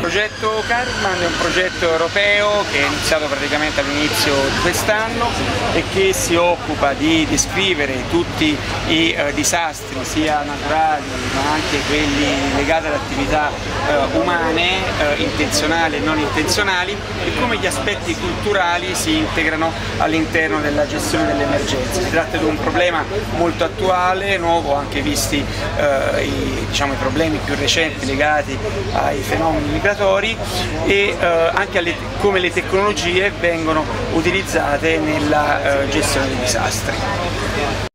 progetto Caribman è un progetto europeo che è iniziato praticamente all'inizio di quest'anno e che si occupa di descrivere tutti i disastri sia naturali ma anche quelli legati alle attività umane, intenzionali e non intenzionali, e come gli aspetti culturali si integrano all'interno della gestione delle emergenze. Si tratta di un problema molto attuale, nuovo, anche visti i problemi più recenti legati ai fenomeni migratori e anche come le tecnologie vengono utilizzate nella gestione dei disastri.